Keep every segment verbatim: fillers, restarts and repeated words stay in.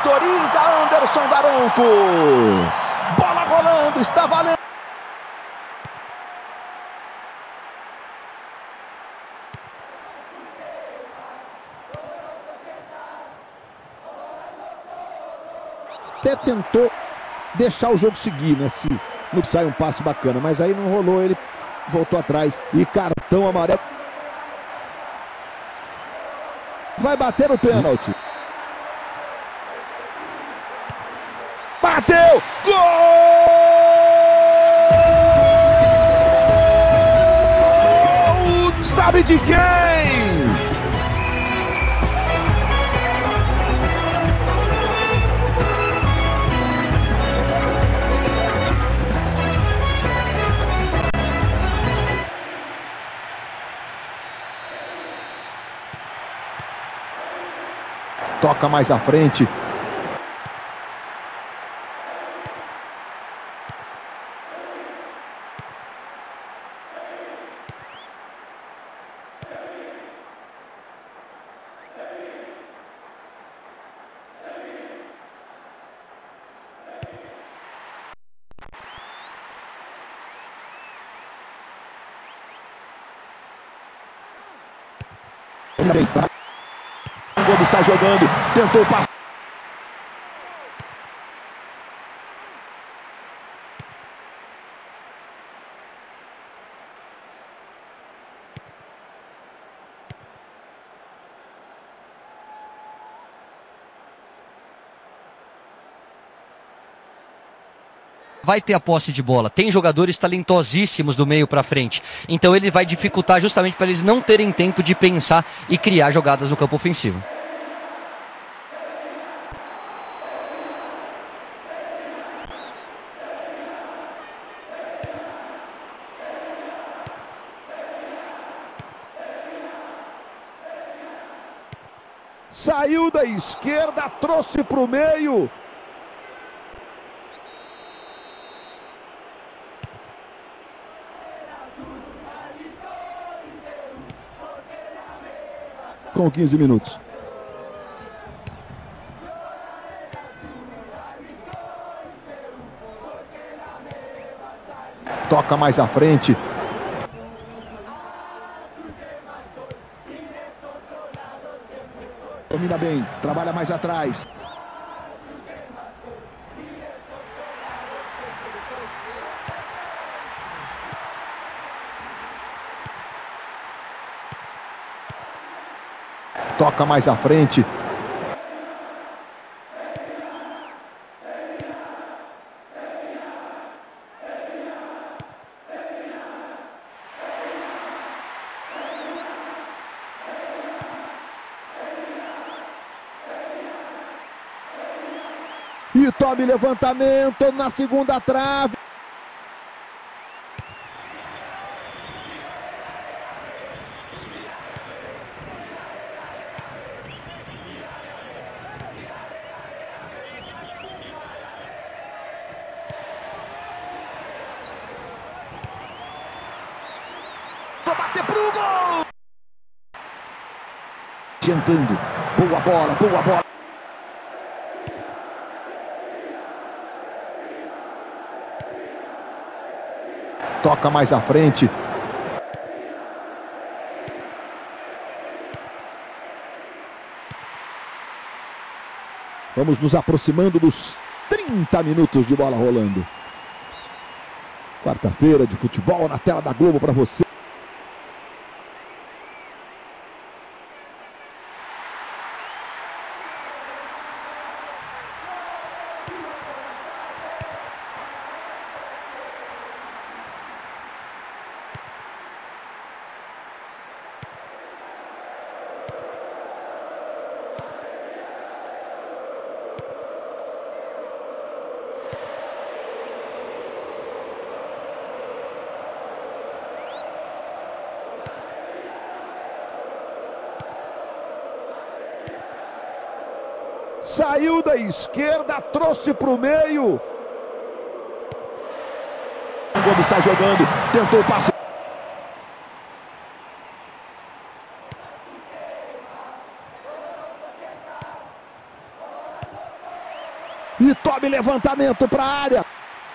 autoriza Anderson Daronco. Bola rolando, está valendo. Até tentou deixar o jogo seguir, né? Se não sai um passe bacana, mas aí não rolou, ele voltou atrás e cartão amarelo. Vai bater o pênalti. Bateu! Gol! Sabe de quem? Toca mais à frente. O Gomes sai jogando, tentou passar. Vai ter a posse de bola, tem jogadores talentosíssimos do meio para frente, então ele vai dificultar justamente para eles não terem tempo de pensar e criar jogadas no campo ofensivo. Saiu da esquerda, trouxe para o meio. Com quinze minutos. Toca mais à frente. Domina bem, trabalha mais atrás. Toca mais à frente. E tome levantamento na segunda trave. Vou bater pro gol! Adiantando. Boa bola, boa bola. Toca mais à frente. Vamos nos aproximando dos trinta minutos de bola rolando. Quarta-feira de futebol na tela da Globo para você. Saiu da esquerda, trouxe para o meio. O Gomes sai jogando, tentou o passe. Sobe levantamento para a área.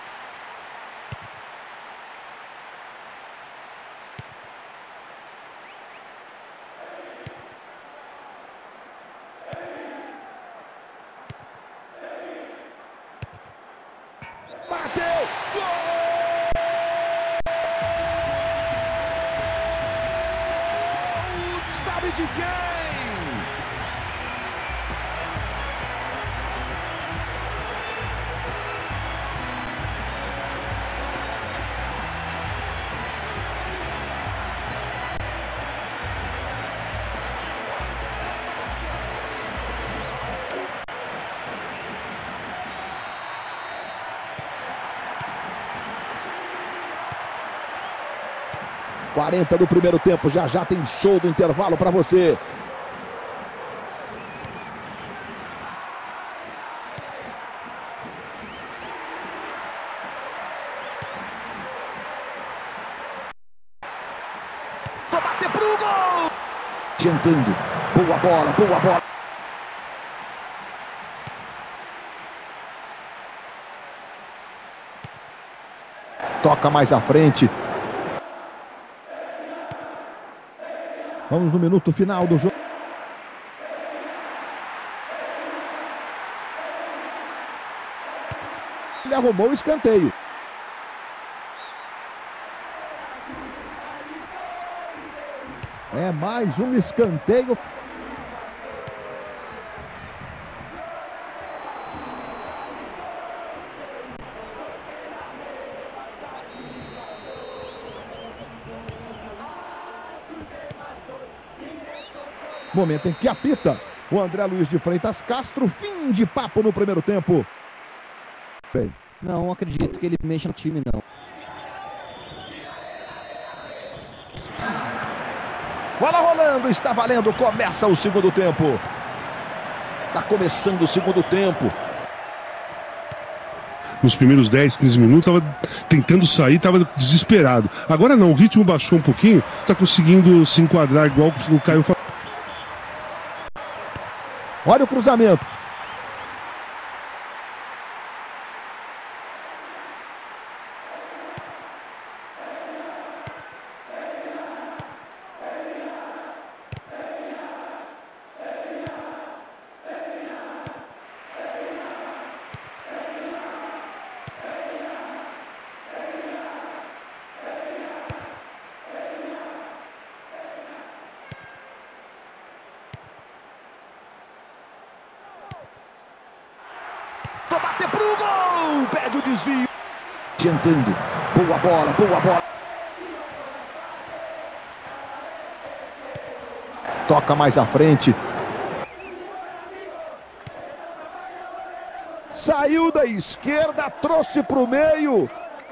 Bateu! Gol! Sabe de quem? quarenta do primeiro tempo, já já tem show do intervalo para você. Vou bater pro gol! Tentando, boa bola, boa bola. Toca mais à frente. Vamos no minuto final do jogo. Ele arrumou o escanteio. É mais um escanteio. Momento em que apita o André Luiz de Freitas Castro. Fim de papo no primeiro tempo. Bem, não acredito que ele mexa no time, não. Bola rolando, está valendo. Começa o segundo tempo. Está começando o segundo tempo. Nos primeiros dez, quinze minutos, estava tentando sair, estava desesperado. Agora não, o ritmo baixou um pouquinho, está conseguindo se enquadrar igual o Caio falou. Olha o cruzamento. Vou bater pro gol! Pede o desvio. Tentando. Boa bola, boa bola. Toca mais à frente. Saiu da esquerda, trouxe pro meio.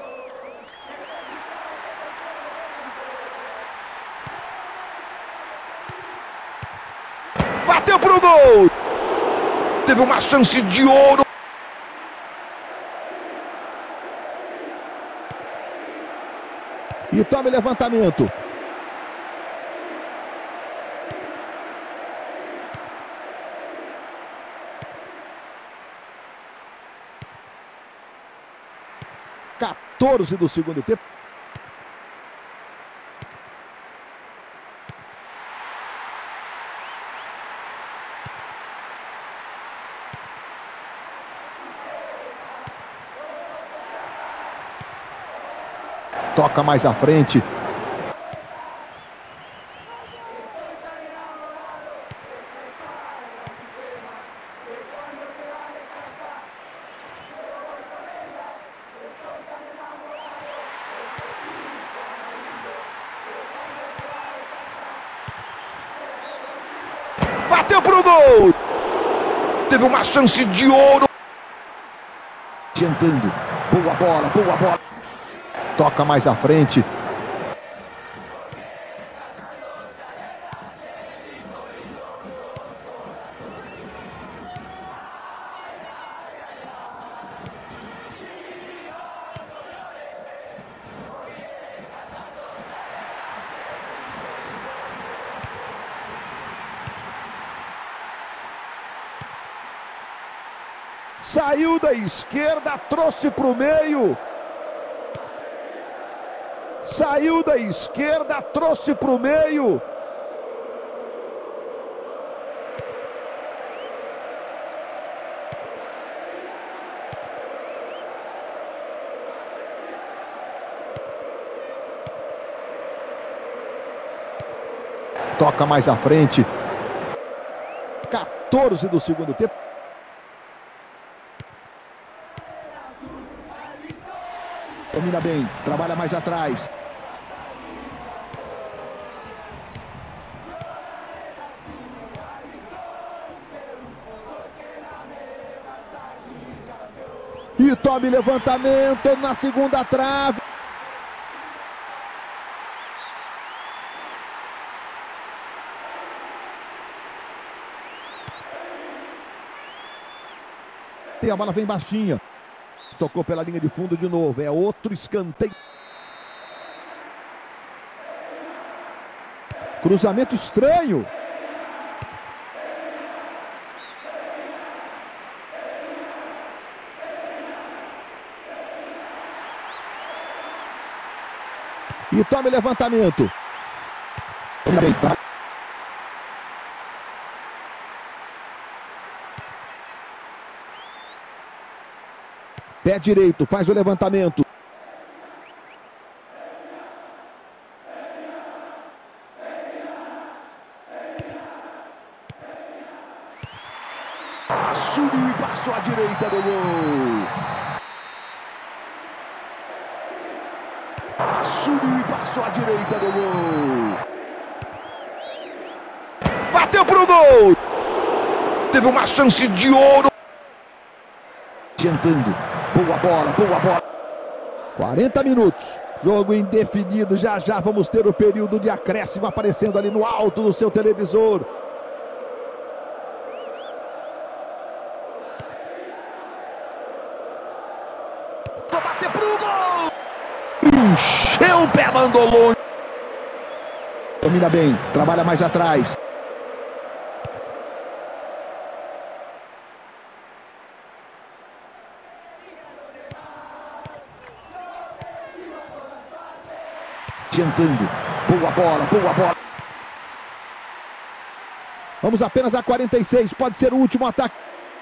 Bateu pro gol! Teve uma chance de ouro. E tome levantamento. quatorze do segundo tempo. Toca mais à frente. Bateu pro gol! Teve uma chance de ouro. Tentando. Boa bola, boa bola. Toca mais à frente. Saiu da esquerda, trouxe para o meio. Saiu da esquerda, trouxe para o meio. Toca mais à frente. quatorze do segundo tempo. Domina bem, trabalha mais atrás. E tome levantamento na segunda trave. A bola vem baixinha. Tocou pela linha de fundo de novo. É outro escanteio. Cruzamento estranho. E tome levantamento. Bem, tá? Pé direito, faz o levantamento. Subiu e passou à direita do gol. Subiu e passou à direita do gol. Bateu pro gol. Teve uma chance de ouro. Adiantando. Boa bola, boa bola. quarenta minutos. Jogo indefinido. Já já vamos ter o período de acréscimo aparecendo ali no alto do seu televisor. Vou bater pro gol. Encheu o pé, mandou longe. Domina bem, trabalha mais atrás. Adiantando. Boa bola, boa bola. Vamos apenas a quarenta e seis. Pode ser o último ataque.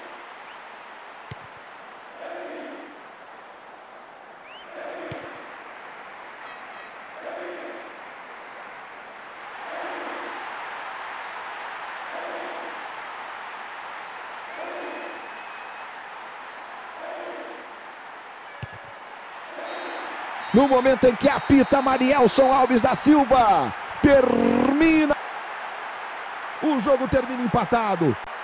No momento em que apita Marielson Alves da Silva, termina. O jogo termina empatado.